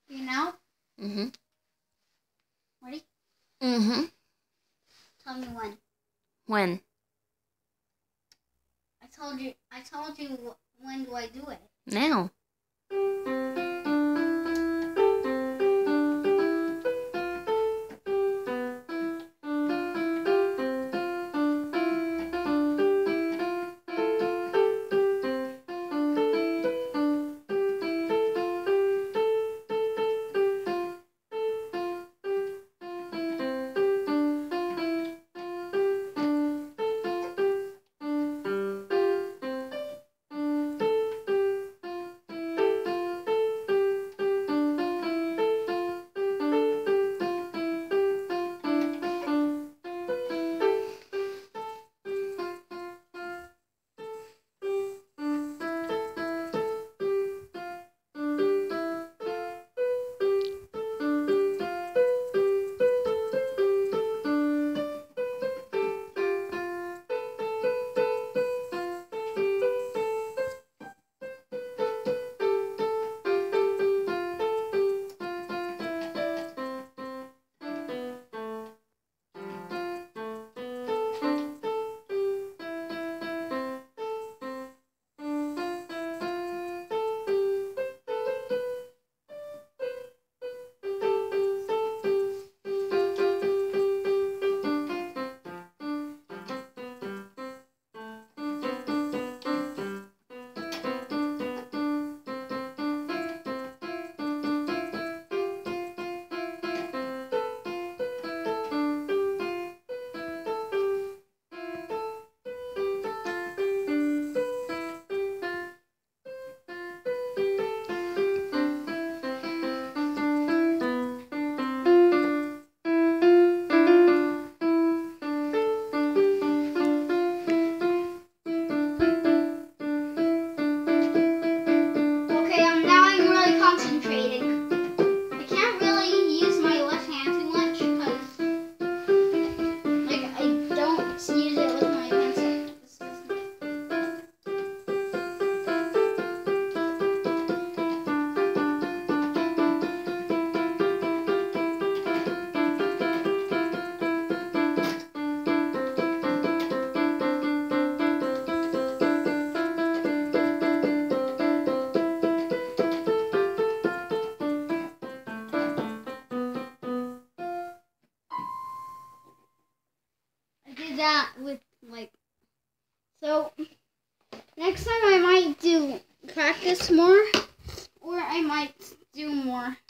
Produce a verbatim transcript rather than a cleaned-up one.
You know? Mm-hmm. Ready? Mm-hmm. Tell me when. When? I told you. I told you. When do I do it? Now. Okay, um, now I'm really concentrating. I can't really use my left hand too much because, like, I don't use it with my pencil. This is- I did that with, like, so next time I might do practice more, or I might do more.